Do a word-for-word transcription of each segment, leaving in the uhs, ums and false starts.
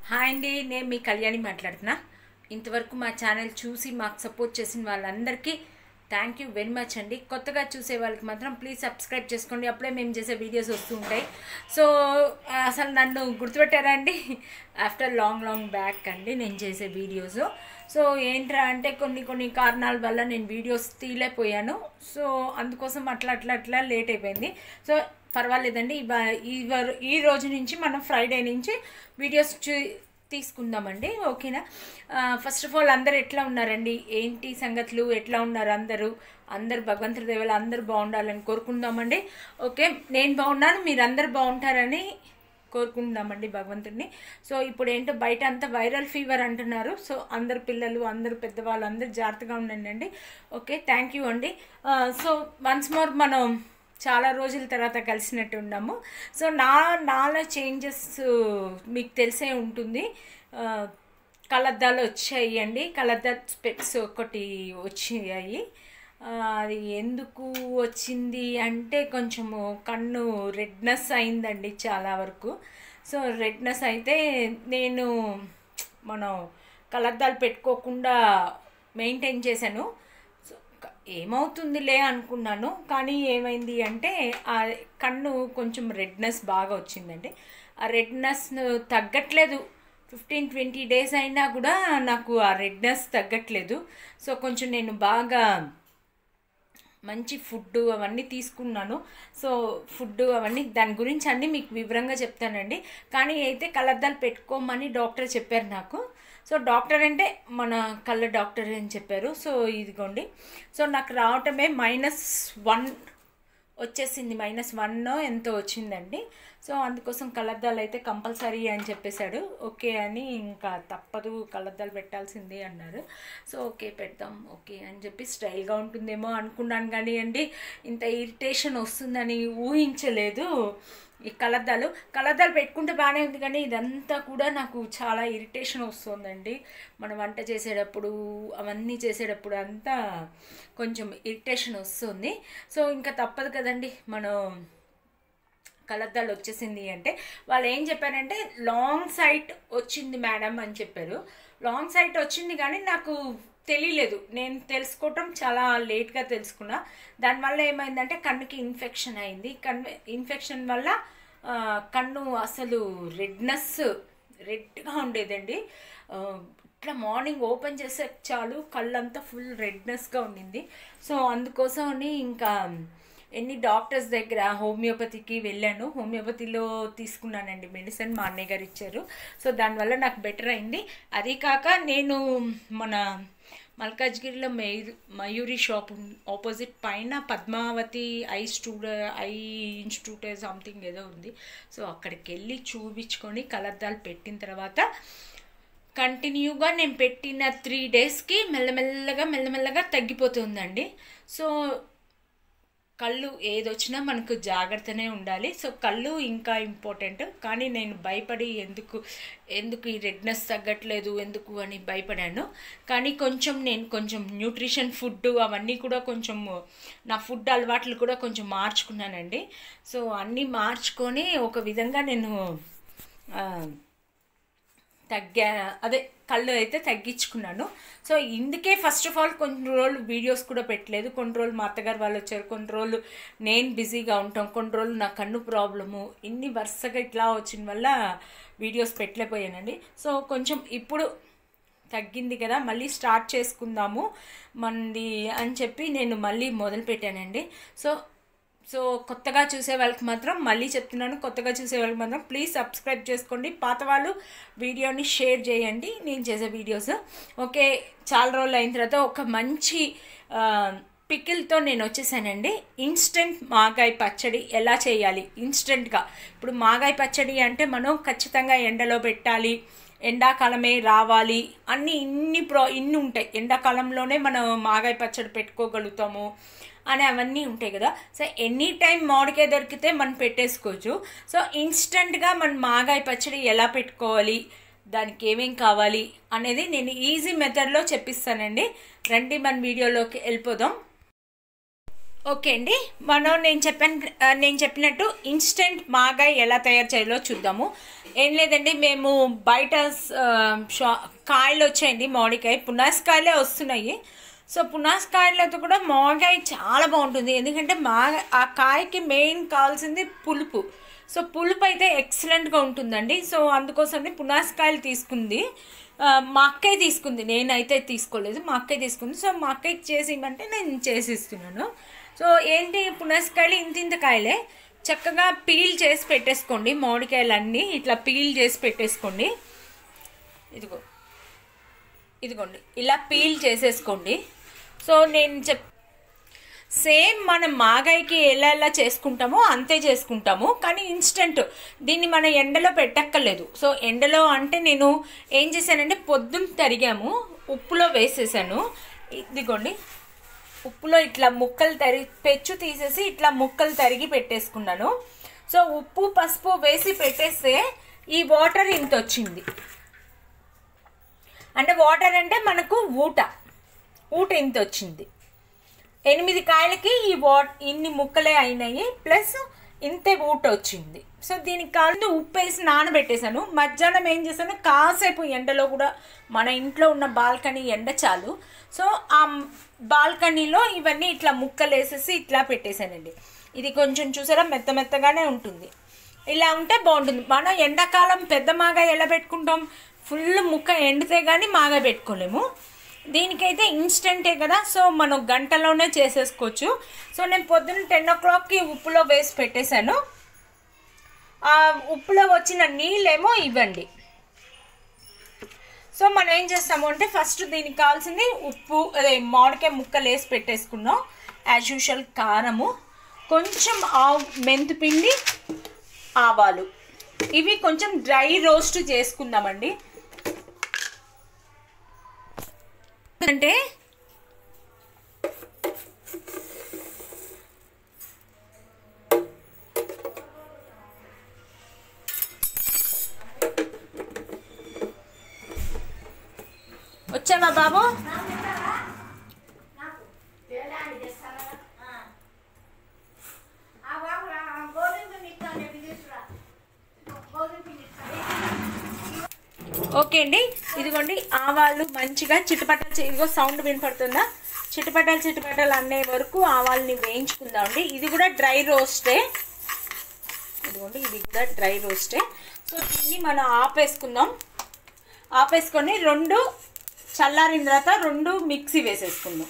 Hi అండి, నేను మీ కళ్యాణి మాట్లాడుతున్నా. ఇంతవరకు మా ఛానల్ చూసి మాకు సపోర్ట్ చేసిన వాళ్ళందరికీ థ్యాంక్ యూ వెరీ మచ్ అండి. కొత్తగా చూసే వాళ్ళకి మాత్రం ప్లీజ్ సబ్స్క్రైబ్ చేసుకోండి, అప్పుడే మేము చేసే వీడియోస్ వస్తూ ఉంటాయి. సో అసలు నన్ను గుర్తుపెట్టారా అండి? ఆఫ్టర్ లాంగ్ లాంగ్ బ్యాక్ అండి నేను చేసే వీడియోస్. సో ఏంట్రా అంటే కొన్ని కొన్ని కారణాల వల్ల నేను వీడియోస్ తీయలేకపోయాను. సో అందుకోసం అట్లా అట్లా అట్లా లేట్ అయిపోయింది. సో పర్వాలేదండి, ఈ ఈ రోజు నుంచి మనం ఫ్రైడే నుంచి వీడియోస్ చూ తీసుకుందామండి. ఓకేనా? ఫస్ట్ ఆఫ్ ఆల్ అందరు ఎట్లా ఉన్నారండి, ఏంటి సంగతులు, ఎట్లా ఉన్నారు అందరూ? అందరు భగవంతుడి దయ వల్ల అందరూ బాగుండాలని కోరుకుందామండి. ఓకే, నేను బాగున్నాను, మీరు అందరు బాగుంటారని కోరుకుందామండి భగవంతుడిని. సో ఇప్పుడు ఏంటో బయట అంతా వైరల్ ఫీవర్ అంటున్నారు. సో అందరు పిల్లలు, అందరు పెద్దవాళ్ళు అందరు జాగ్రత్తగా ఉండండి. ఓకే, థ్యాంక్ యూ అండి. సో వన్స్ మోర్ మనం చాలా రోజుల తర్వాత కలిసినట్టు ఉన్నాము. సో నా నాలో చేంజెస్ మీకు తెలిసే ఉంటుంది. కళ్ళద్దాలు వచ్చాయి అండి, కళ్ళద్దాలు స్పెక్స్ ఒకటి వచ్చాయి. అది ఎందుకు వచ్చింది అంటే కొంచెము కన్ను రెడ్నెస్ అయిందండి చాలా వరకు. సో రెడ్నెస్ అయితే నేను మనం కళ్ళద్దాలు పెట్టుకోకుండా మెయింటైన్ చేశాను. ఏమవుతుందిలే అనుకున్నాను, కానీ ఏమైంది అంటే ఆ కన్ను కొంచెం రెడ్నెస్ బాగా వచ్చిందండి. ఆ రెడ్నెస్ తగ్గట్లేదు, ఫిఫ్టీన్ ట్వంటీ డేస్ అయినా కూడా నాకు ఆ రెడ్నెస్ తగ్గట్లేదు. సో కొంచెం నేను బాగా మంచి ఫుడ్ అవన్నీ తీసుకున్నాను. సో ఫుడ్ అవన్నీ దాని గురించి అన్నీ మీకు వివరంగా చెప్తానండి. కానీ అయితే కళ్ళద్దాలు పెట్టుకోమని డాక్టర్ చెప్పారు నాకు. సో డాక్టర్ అంటే మన కళ్ళ డాక్టర్ అని చెప్పారు. సో ఇదిగోండి, సో నాకు రావటమే మైనస్ వన్ వచ్చేసింది, మైనస్ వన్ ఎంతో వచ్చిందండి. సో అందుకోసం కళ్ళద్దాలు అయితే కంపల్సరీ అని చెప్పేశాడు. ఓకే అని ఇంకా తప్పదు, కళ్ళద్దాలు పెట్టాల్సిందే అన్నారు. సో ఓకే పెడతాం ఓకే అని చెప్పి స్టైల్గా ఉంటుందేమో అనుకున్నాను, కానీ అండి ఇంత ఇరిటేషన్ వస్తుందని ఊహించలేదు. ఈ కళ్ళద్దాలు కళ్ళద్దాలు పెట్టుకుంటే బాగానే ఉంది, కానీ ఇదంతా కూడా నాకు చాలా ఇరిటేషన్ వస్తుందండి. మనం వంట చేసేటప్పుడు అవన్నీ చేసేటప్పుడు అంతా కొంచెం ఇరిటేషన్ వస్తుంది. సో ఇంకా తప్పదు కదండి, మనం కళ్ళద్దాలు వచ్చేసింది అంటే వాళ్ళు ఏం చెప్పారంటే లాంగ్ సైట్ వచ్చింది మేడం అని చెప్పారు. లాంగ్ సైట్ వచ్చింది కానీ నాకు తెలియలేదు, నేను తెలుసుకోవటం చాలా లేట్గా తెలుసుకున్నా. దానివల్ల ఏమైందంటే కన్నుకి ఇన్ఫెక్షన్ అయింది. కన్ను ఇన్ఫెక్షన్ వల్ల కన్ను అసలు రెడ్నెస్ రెడ్గా ఉండేదండి. ఇట్లా మార్నింగ్ ఓపెన్ చేసే చాలు కళ్ళంతా ఫుల్ రెడ్నెస్గా ఉండింది. సో అందుకోసం ఇంకా ఎన్ని డాక్టర్స్ దగ్గర హోమియోపతికి వెళ్ళాను, హోమియోపతిలో తీసుకున్నానండి మెడిసిన్, మా అన్నయ్య గారు ఇచ్చారు. సో దానివల్ల నాకు బెటర్ అయింది. అది కాక నేను మన మల్కాజ్గిరిలో మయూరి మయూరి షాప్ ఆపోజిట్ పైన పద్మావతి ఐ స్టూడ ఐ ఇన్స్టిట్యూట్ సంథింగ్ ఏదో ఉంది. సో అక్కడికి వెళ్ళి చూపించుకొని కళ్ళద్దాలు పెట్టిన తర్వాత కంటిన్యూగా నేను పెట్టిన త్రీ డేస్కి మెల్లమెల్లగా మెల్లమెల్లగా తగ్గిపోతుందండి. సో కళ్ళు ఏదొచ్చినా మనకు జాగ్రత్తనే ఉండాలి. సో కళ్ళు ఇంకా ఇంపార్టెంట్, కానీ నేను భయపడి ఎందుకు ఎందుకు ఈ రెడ్నెస్ తగ్గట్లేదు ఎందుకు అని భయపడాను. కానీ కొంచెం నేను కొంచెం న్యూట్రిషన్ ఫుడ్ అవన్నీ కూడా కొంచెం నా ఫుడ్ అలవాట్లు కూడా కొంచెం మార్చుకున్నానండి. సో అన్నీ మార్చుకొని ఒక విధంగా నేను తగ్గా అదే కళ్ళు అయితే తగ్గించుకున్నాను. సో ఇందుకే ఫస్ట్ ఆఫ్ ఆల్ కొన్ని రోజులు వీడియోస్ కూడా పెట్టలేదు. కొన్ని రోజులు మా అత్తగారు వాళ్ళు వచ్చారు, కొన్ని రోజులు నేను బిజీగా ఉంటాం, కొన్ని రోజులు నా కన్ను ప్రాబ్లము, ఇన్ని వరుసగా ఇట్లా వచ్చిన వల్ల వీడియోస్ పెట్టలేకపోయానండి. సో కొంచెం ఇప్పుడు తగ్గింది కదా, మళ్ళీ స్టార్ట్ చేసుకుందాము మంది అని చెప్పి నేను మళ్ళీ మొదలు పెట్టానండి. సో సో కొత్తగా చూసే వాళ్ళకి మాత్రం మళ్ళీ చెప్తున్నాను, కొత్తగా చూసే వాళ్ళకి మాత్రం ప్లీజ్ సబ్స్క్రైబ్ చేసుకోండి, పాత వాళ్ళు వీడియోని షేర్ చేయండి నేను చేసే వీడియోస్. ఓకే, చాలా రోజులు అయిన తర్వాత ఒక మంచి పికిల్తో నేను వచ్చేసానండి. ఇన్స్టెంట్ మాగాయ పచ్చడి ఎలా చేయాలి ఇన్స్టెంట్గా. ఇప్పుడు మాగాయ పచ్చడి అంటే మనం ఖచ్చితంగా ఎండలో పెట్టాలి, ఎండాకాలమే రావాలి, అన్నీ ఇన్ని ప్రో ఇన్ని ఉంటాయి. ఎండాకాలంలోనే మనం మాగాయ పచ్చడి పెట్టుకోగలుగుతాము అని అవన్నీ ఉంటాయి కదా. సో ఎనీ టైం మామిడికాయ దొరికితే మనం పెట్టేసుకోవచ్చు. సో ఇన్స్టెంట్గా మనం మాగాయ పచ్చడి ఎలా పెట్టుకోవాలి, దానికి ఏమేం కావాలి అనేది నేను ఈజీ మెథడ్లో చెప్పిస్తానండి. రండి మన వీడియోలోకి వెళ్ళిపోదాం. ఓకే అండి, మనం నేను చెప్పాను నేను చెప్పినట్టు ఇన్స్టెంట్ మాగాయ్ ఎలా తయారు చేయాలో చూద్దాము. ఏం లేదండి, మేము బయట షా కాయలు వచ్చాయండి, మామిడికాయ పునాసకాయలే వస్తున్నాయి. సో పునాసకాయలతో కూడా మాగాయ్ చాలా బాగుంటుంది. ఎందుకంటే మా ఆ కాయకి మెయిన్ కావాల్సింది పులుపు. సో పులుపు అయితే ఎక్సలెంట్గా ఉంటుందండి. సో అందుకోసమే పునాసకాయలు తీసుకుంది, మా అక్కయ్య తీసుకుంది, నేనైతే తీసుకోలేదు, మా అక్కయ్య తీసుకుంది. సో మా అక్కయ్యకి చేసి ఇవ్వమంటే నేను చేసి ఇస్తున్నాను. సో ఏంటి, పునాసకాయలు ఇంత ఇంత కాయలే చక్కగా పీల్ చేసి పెట్టేసుకోండి. మామిడికాయలన్నీ ఇట్లా పీల్ చేసి పెట్టేసుకోండి. ఇదిగో ఇదిగోండి ఇలా పీల్ చేసేసుకోండి. సో నేను చెప్ సేమ్ మనం మాగాయకి ఎలా ఎలా చేసుకుంటామో అంతే చేసుకుంటాము, కానీ ఇన్స్టెంట్. దీన్ని మనం ఎండలో పెట్టక్కర్లేదు. సో ఎండలో అంటే నేను ఏం చేశానంటే పొద్దున్న తరిగాము, ఉప్పులో వేసేసాను. ఇదిగోండి ఉప్పులో ఇట్లా ముక్కలు తరిగి పెచ్చు తీసేసి ఇట్లా ముక్కలు తరిగి పెట్టేసుకున్నాను. సో ఉప్పు పసుపు వేసి పెట్టేస్తే ఈ వాటర్ ఇంత వచ్చింది. అంటే వాటర్ అంటే మనకు ఊట ఊట ఇంత వచ్చింది. ఎనిమిది కాయలకి ఈ వాట్ ఇన్ని ముక్కలే అయినాయి, ప్లస్ ఇంతే ఊట వచ్చింది. సో దీనికి కావాలంటే ఉప్పు వేసి నానబెట్టేశాను. మధ్యాహ్నం ఏం చేశాను, కాసేపు ఎండలో కూడా, మన ఇంట్లో ఉన్న బాల్కనీ ఎండ చాలు. సో ఆ బాల్కనీలో ఇవన్నీ ఇట్లా ముక్కలు వేసేసి ఇట్లా పెట్టేశానండి. ఇది కొంచెం చూసారా మెత్త మెత్తగానే ఉంటుంది. ఇలా ఉంటే బాగుంటుంది. మనం ఎండాకాలం పెద్ద మాగాయ ఎలా పెట్టుకుంటాం, ఫుల్ ముక్క ఎండితే కానీ మాగాయ పెట్టుకోలేము. దీనికైతే ఇన్స్టెంటే కదా, సో మనం గంటలోనే చేసేసుకోవచ్చు. సో నేను పొద్దున్న టెన్ ఓ క్లాక్కి ఉప్పులో వేసి పెట్టేశాను. ఆ ఉప్పులో వచ్చిన నీళ్ళేమో ఇవ్వండి. సో మనం ఏం చేస్తాము అంటే ఫస్ట్ దీనికి కావాల్సింది ఉప్పు, అదే మామిడికాయ ముక్కలు వేసి పెట్టేసుకున్నాం. యాజ్ యూజువల్ కారము, కొంచెం ఆవు మెంతిపిండి, ఆవాలు, ఇవి కొంచెం డ్రై రోస్ట్ చేసుకుందామండి. అంటే వచ్చావా బాబు? ఓకే అండి, ఇదిగోండి ఆవాలు మంచిగా చిటపటలు, ఇదిగో సౌండ్ వినపడుతుందా, చిటపటలు చిటపటలు అనే వరకు ఆవాలని వేయించుకుందామండి. ఇది కూడా డ్రై రోస్టే, ఇదిగోండి ఇది కూడా డ్రై రోస్టే. సో దీన్ని మనం ఆపేసుకుందాం. ఆపేసుకొని రెండు చల్లారిన తర్వాత రెండు మిక్సీ వేసేసుకుందాం.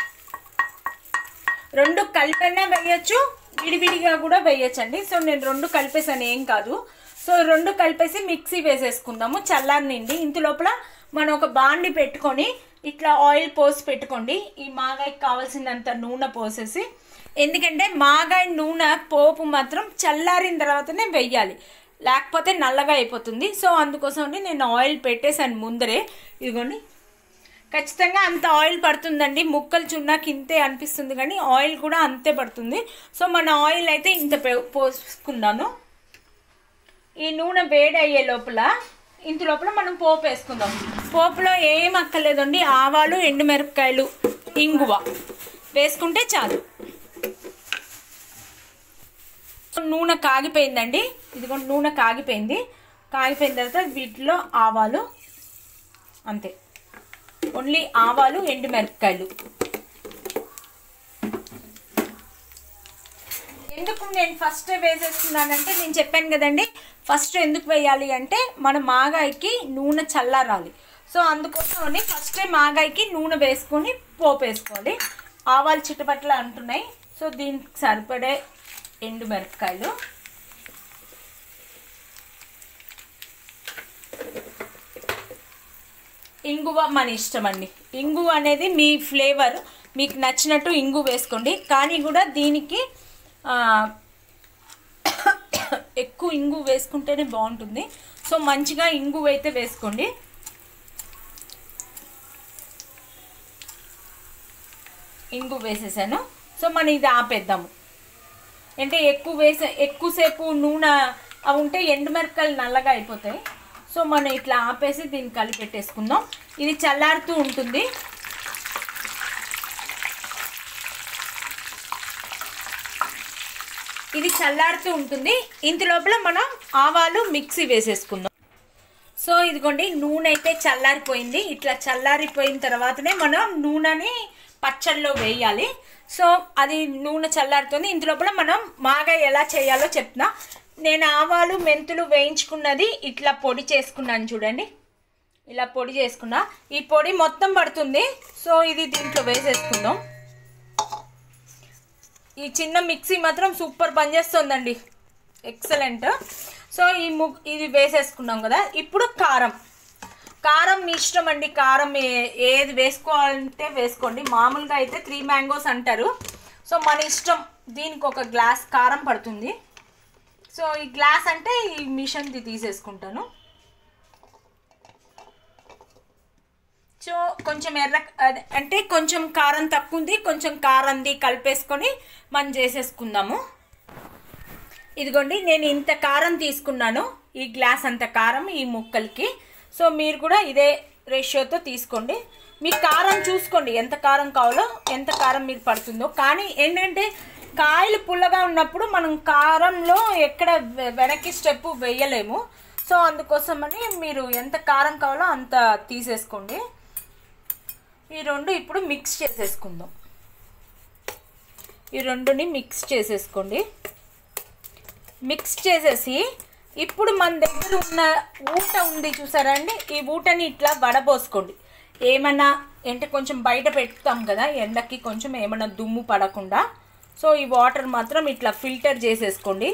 రెండు కలిపైనా వేయచ్చు, విడివిడిగా కూడా వేయచ్చండి. సో నేను రెండు కలిపేసాను, ఏం కాదు. సో రెండు కలిపేసి మిక్సీ వేసేసుకుందాము చల్లారినండి. ఇంత లోపల మనం ఒక బాండి పెట్టుకొని ఇట్లా ఆయిల్ పోసి పెట్టుకోండి. ఈ మాగాయకి కావాల్సినంత నూనె పోసేసి, ఎందుకంటే మాగాయ నూనె పోపు మాత్రం చల్లారిన తర్వాతనే వెయ్యాలి, లేకపోతే నల్లగా అయిపోతుంది. సో అందుకోసం నేను ఆయిల్ పెట్టేసాను ముందరే. ఇదిగోండి ఖచ్చితంగా అంత ఆయిల్ పడుతుందండి. ముక్కలు చున్నాకి ఇంతే అనిపిస్తుంది కానీ ఆయిల్ కూడా అంతే పడుతుంది. సో మన ఆయిల్ అయితే ఇంత పోసుకున్నాను. ఈ నూనె వేడి అయ్యే లోపల ఇంత లోపల మనం పోపు వేసుకుందాం. పోపులో ఏం అక్కర్లేదండి, ఆవాలు, ఎండుమిరపకాయలు, ఇంగువ వేసుకుంటే చాలు. నూనె కాగిపోయిందండి, ఇదిగో నూనె కాగిపోయింది. కాగిపోయిన తర్వాత వీటిలో ఆవాలు, అంతే, ఓన్లీ ఆవాలు, ఎండుమిరపకాయలు. ఎందుకు నేను ఫస్ట్ వేసేస్తున్నానంటే, నేను చెప్పాను కదండి ఫస్ట్ ఎందుకు వేయాలి అంటే మన మాగాయకి నూనె చల్లారాలి. సో అందుకోసం ఫస్టే మాగాయకి నూనె వేసుకొని పోపు వేసుకోవాలి. ఆవాలు చిటపట్లు అంటున్నాయి. సో దీనికి సరిపడే ఎండుమిరపకాయలు, ఇంగువ మన ఇష్టం అండి. ఇంగువ అనేది మీ ఫ్లేవర్, మీకు నచ్చినట్టు ఇంగు వేసుకోండి. కానీ కూడా దీనికి ఎక్కువ ఇంగు వేసుకుంటేనే బాగుంటుంది. సో మంచిగా ఇంగు అయితే వేసుకోండి. ఇంగు వేసేసాను. సో మనం ఇది ఆపేద్దాము. అంటే ఎక్కువ వేసే ఎక్కువసేపు నూనె అవి ఉంటే ఎండుమిరపకాయలు నల్లగా అయిపోతాయి. సో మనం ఇట్లా ఆపేసి దీన్ని కలిపి పెట్టేసుకుందాం. ఇది చల్లారుతూ ఉంటుంది. ఇది చల్లారుతూ ఉంటుంది. ఇంత లోపల మనం ఆవాలు మిక్సీ వేసేసుకుందాం. సో ఇదిగోండి నూనె అయితే చల్లారిపోయింది. ఇట్లా చల్లారిపోయిన తర్వాతనే మనం నూనెని పచ్చళ్ళలో వేయాలి. సో అది నూనె చల్లారుతుంది. ఇంత లోపల మనం మాగాయ ఎలా చేయాలో చెప్తున్నా. నేను ఆవాలు మెంతులు వేయించుకున్నది ఇట్లా పొడి చేసుకున్నాను చూడండి. ఇలా పొడి చేసుకున్నా. ఈ పొడి మొత్తం పడుతుంది. సో ఇది దీంట్లో వేసేసుకుందాం. ఈ చిన్న మిక్సీ మాత్రం సూపర్ పనిచేస్తుందండి, ఎక్సలెంట్. సో ఈ ము ఇది వేసేసుకున్నాం కదా. ఇప్పుడు కారం కారం మీ ఇష్టం అండి. కారం ఏది వేసుకోవాలంటే వేసుకోండి. మామూలుగా అయితే త్రీ మ్యాంగోస్ అంటారు. సో మన ఇష్టం. దీనికి ఒక గ్లాస్ కారం పడుతుంది. సో ఈ గ్లాస్ అంటే ఈ మిషన్ది తీసేసుకుంటాను. సో కొంచెం ఎర్ర అంటే కొంచెం కారం తక్కువ ఉంది, కొంచెం కారంది కలిపేసుకొని మనం చేసేసుకుందాము. ఇదిగోండి నేను ఇంత కారం తీసుకున్నాను, ఈ గ్లాస్ అంత కారం ఈ ముక్కలకి. సో మీరు కూడా ఇదే రేషియోతో తీసుకోండి. మీ కారం చూసుకోండి ఎంత కారం కావాలో, ఎంత కారం మీరు పడుతుందో. కానీ ఏంటంటే కాయలు పుల్లగా ఉన్నప్పుడు మనం కారంలో ఎక్కడ వెనక్కి స్టెప్ వేయలేము. సో అందుకోసమని మీరు ఎంత కారం కావాలో అంత తీసేసుకోండి. ఈ రెండు ఇప్పుడు మిక్స్ చేసేసుకుందాం. ఈ రెండుని మిక్స్ చేసేసుకోండి. మిక్స్ చేసేసి ఇప్పుడు మన దగ్గర ఉన్న ఊట ఉంది చూసారా అండి, ఈ ఊటని ఇట్లా వడబోసుకోండి. ఏమన్నా అంటే కొంచెం బయట పెడతాం కదా ఎండకి, కొంచెం ఏమన్నా దుమ్ము పడకుండా. సో ఈ వాటర్ మాత్రం ఇట్లా ఫిల్టర్ చేసేసుకోండి.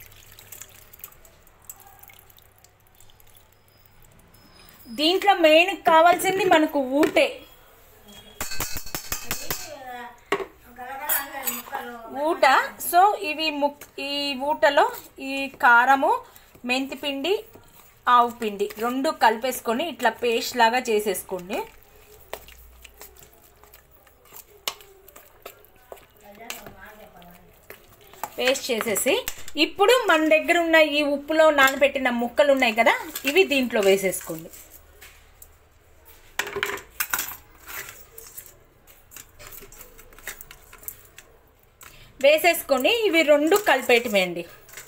దీంట్లో మెయిన్ కావాల్సింది మనకు ఊటే. ఊట. సో ఇవి ముక్ ఈ ఊటలో ఈ కారము, మెంతిపిండి, ఆవు పిండి రెండు కలిపేసుకొని ఇట్లా పేస్ట్ లాగా చేసేసుకోండి. పేస్ట్ చేసేసి ఇప్పుడు మన దగ్గర ఉన్న ఈ ఉప్పులో నానబెట్టిన ముక్కలు ఉన్నాయి కదా, ఇవి దీంట్లో వేసేసుకోండి. వేసేసుకొని ఇవి రెండు కలిపేయటమేండి.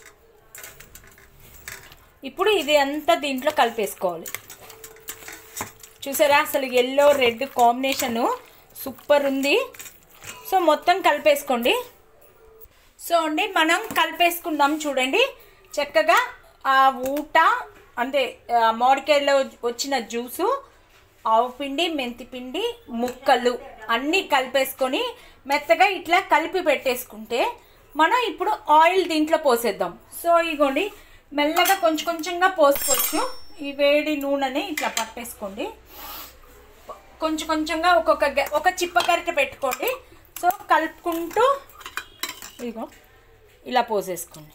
ఇప్పుడు ఇది అంతా దీంట్లో కలిపేసుకోవాలి. చూసారా అసలు ఎల్లో రెడ్ కాంబినేషను సూపర్ ఉంది. సో మొత్తం కలిపేసుకోండి. సో అండి మనం కలిపేసుకుందాం చూడండి. చక్కగా ఆ ఊట అంటే మామిడికాయలో వచ్చిన జ్యూసు, ఆవు పిండి, మెంతిపిండి, ముక్కలు అన్నీ కలిపేసుకొని మెత్తగా ఇట్లా కలిపి పెట్టేసుకుంటే మనం ఇప్పుడు ఆయిల్ దీంట్లో పోసేద్దాం. సో ఇగోండి మెల్లగా కొంచెం కొంచెంగా పోసుకోవచ్చు. ఈ వేడి నూనెని ఇట్లా పట్టేసుకోండి. కొంచెం కొంచెంగా ఒక్కొక్క ఒక చిప్ప గరిటె పెట్టుకోండి. సో కలుపుకుంటూ ఇగో ఇలా పోసేసుకోండి.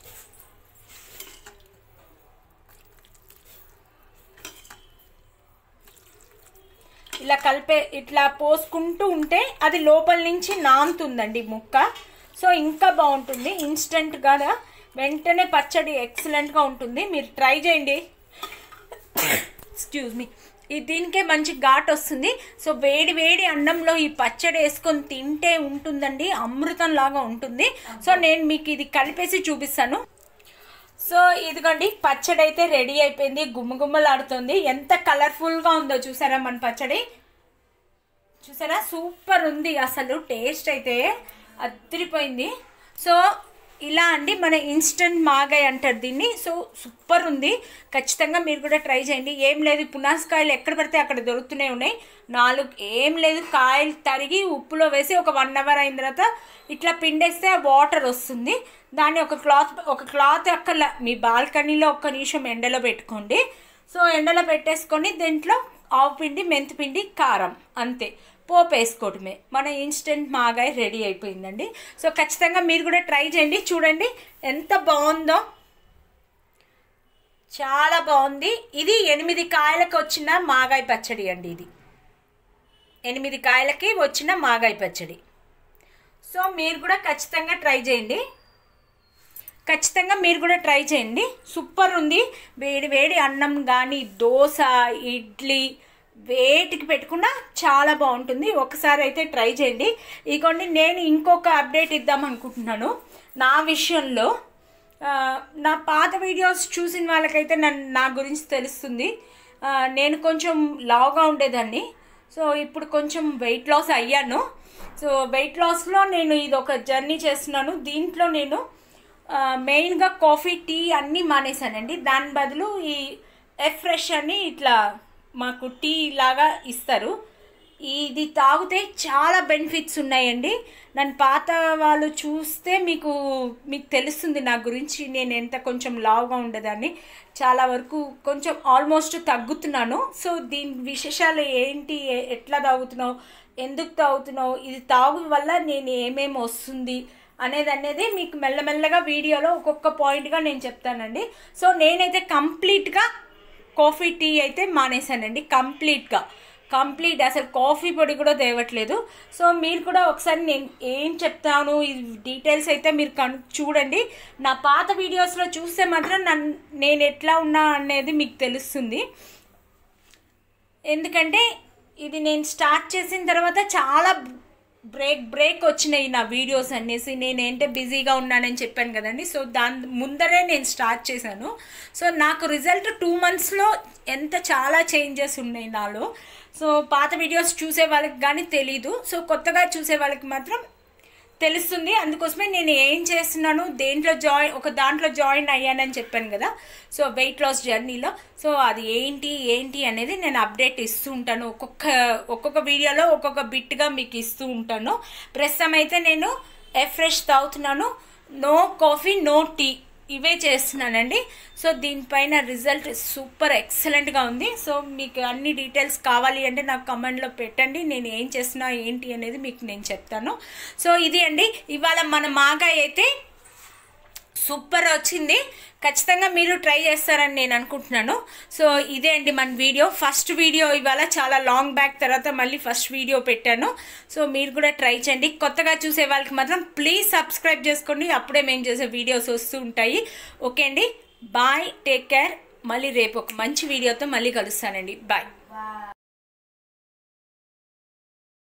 ఇలా కలిపే ఇట్లా పోసుకుంటూ ఉంటే అది లోపల నుంచి నానుతుందండి ముక్క. సో ఇంకా బాగుంటుంది. ఇన్స్టెంట్గా వెంటనే పచ్చడి ఎక్సలెంట్గా ఉంటుంది. మీరు ట్రై చేయండి. Excuse me. ఈ దీనికే మంచి ఘాట్ వస్తుంది. సో వేడి వేడి అన్నంలో ఈ పచ్చడి వేసుకొని తింటే ఉంటుందండి, అమృతం లాగా ఉంటుంది. సో నేను మీకు ఇది కలిపేసి చూపిస్తాను. సో ఇదిగోండి పచ్చడి అయితే రెడీ అయిపోయింది. గుమ్మగుమ్మలాడుతుంది. ఎంత కలర్ఫుల్గా ఉందో చూసారా మన పచ్చడి. చూసారా సూపర్ ఉంది. అసలు టేస్ట్ అయితే అదిరిపోయింది. సో ఇలా అండి మన ఇన్స్టెంట్ మాగాయ అంటారు దీన్ని. సో సూపర్ ఉంది. ఖచ్చితంగా మీరు కూడా ట్రై చేయండి. ఏం లేదు, పునాసకాయలు ఎక్కడ పడితే అక్కడ దొరుకుతూనే ఉన్నాయి. నాలుగు ఏం లేదు, కాయలు తరిగి ఉప్పులో వేసి ఒక వన్ అవర్ అయిన తర్వాత ఇట్లా పిండేస్తే ఆ వాటర్ వస్తుంది. దాన్ని ఒక క్లాత్ ఒక క్లాత్ అక్కడ మీ బాల్కనీలో ఒక్క నిమిషం ఎండలో పెట్టుకోండి. సో ఎండలో పెట్టేసుకొని దీంట్లో ఆవు పిండి, మెంతిపిండి, కారం అంతే పోపు వేసుకోవటమే. మన ఇన్స్టెంట్ మాగాయ రెడీ అయిపోయిందండి. సో ఖచ్చితంగా మీరు కూడా ట్రై చేయండి. చూడండి ఎంత బాగుందో, చాలా బాగుంది. ఇది ఎనిమిది కాయలకు వచ్చిన మాగాయ పచ్చడి అండి. ఇది ఎనిమిది కాయలకి వచ్చిన మాగాయ పచ్చడి. సో మీరు కూడా ఖచ్చితంగా ట్రై చేయండి. ఖచ్చితంగా మీరు కూడా ట్రై చేయండి. సూపర్ ఉంది. వేడి వేడి అన్నం కానీ, దోశ, ఇడ్లీ వేటికి పెట్టుకున్నా చాలా బాగుంటుంది. ఒకసారి అయితే ట్రై చేయండి. ఇదిగోండి నేను ఇంకొక అప్డేట్ ఇద్దాం అనుకుంటున్నాను. నా విషయంలో నా పాత వీడియోస్ చూసిన వాళ్ళకైతే నన్ను నా గురించి తెలుస్తుంది. నేను కొంచెం లావుగా ఉండేదాన్ని. సో ఇప్పుడు కొంచెం వెయిట్ లాస్ అయ్యాను. సో వెయిట్ లాస్లో నేను ఇది ఒక జర్నీ చేస్తున్నాను. దీంట్లో నేను మెయిన్గా కాఫీ, టీ అన్నీ మానేశానండి. దాని బదులు ఈ ఎఫ్ ఫ్రెష్ అని ఇట్లా మాకు టీ లాగా ఇస్తారు. ఇది తాగితే చాలా బెనిఫిట్స్ ఉన్నాయండి. నన్ను పాత వాళ్ళు చూస్తే మీకు మీకు తెలుస్తుంది నా గురించి. నేను ఎంత కొంచెం లావుగా ఉండేదాన్ని, చాలా వరకు కొంచెం ఆల్మోస్ట్ తగ్గుతున్నాను. సో దీని విశేషాలు ఏంటి, ఎట్లా తాగుతున్నావు, ఎందుకు తాగుతున్నావు, ఇది తాగు వల్ల నేను ఏమేమి వస్తుంది అనేది అనేది మీకు మెల్లమెల్లగా వీడియోలో ఒక్కొక్క పాయింట్గా నేను చెప్తానండి. సో నేనైతే కంప్లీట్గా కాఫీ, టీ అయితే మానేశానండి. కంప్లీట్గా కంప్లీట్ అసలు కాఫీ పొడి కూడా తేవట్లేదు. సో మీరు కూడా ఒకసారి నేను ఏం చెప్తాను ఈ డీటెయిల్స్ అయితే మీరు కను చూడండి. నా పాత వీడియోస్లో చూస్తే మాత్రం నన్ను నేను ఎట్లా ఉన్నా అనేది మీకు తెలుస్తుంది. ఎందుకంటే ఇది నేను స్టార్ట్ చేసిన తర్వాత చాలా బ్రేక్ బ్రేక్ వచ్చినాయి నా వీడియోస్ అనేసి. నేనేంటే బిజీగా ఉన్నానని చెప్పాను కదండి. సో దాని ముందరే నేను స్టార్ట్ చేశాను. సో నాకు రిజల్ట్ టూ మంత్స్లో ఎంత చాలా చేంజెస్ ఉన్నాయి నాలో. సో పాత వీడియోస్ చూసే వాళ్ళకి కానీ తెలీదు. సో కొత్తగా చూసే వాళ్ళకి మాత్రం తెలుస్తుంది. అందుకోసమే నేను ఏం చేస్తున్నాను, దేంట్లో జాయిన్ ఒక దాంట్లో జాయిన్ అయ్యానని చెప్పాను కదా. సో వెయిట్ లాస్ జర్నీలో సో అది ఏంటి ఏంటి అనేది నేను అప్డేట్ ఇస్తూ ఉంటాను. ఒక్కొక్క ఒక్కొక్క వీడియోలో ఒక్కొక్క బిట్గా మీకు ఇస్తూ ఉంటాను. ప్రస్తుతం అయితే నేను ఎఫ్ ఫ్రెష్ తాగుతున్నాను. నో కాఫీ, నో టీ, ఇవే చేస్తున్నానండి. సో దీనిపైన రిజల్ట్ సూపర్ ఎక్సలెంట్గా ఉంది. సో మీకు అన్ని డీటెయిల్స్ కావాలి అంటే నాకు కమెంట్లో పెట్టండి. నేను ఏం చేస్తున్నా ఏంటి అనేది మీకు నేను చెప్తాను. సో ఇది అండి ఇవాళ మన మాగాయ్ అయితే సూపర్ వచ్చింది. ఖచ్చితంగా మీరు ట్రై చేస్తారని నేను అనుకుంటున్నాను. సో ఇదే అండి మన వీడియో. ఫస్ట్ వీడియో ఇవాళ చాలా లాంగ్ బ్యాక్ తర్వాత మళ్ళీ ఫస్ట్ వీడియో పెట్టాను. సో మీరు కూడా ట్రై చేయండి. కొత్తగా చూసే వాళ్ళకి మాత్రం ప్లీజ్ సబ్స్క్రైబ్ చేసుకోండి. అప్పుడే మేము చేసే వీడియోస్ వస్తూ ఉంటాయి. ఓకే అండి, బాయ్, టేక్ కేర్. మళ్ళీ రేపు ఒక మంచి వీడియోతో మళ్ళీ కలుస్తానండి. బాయ్.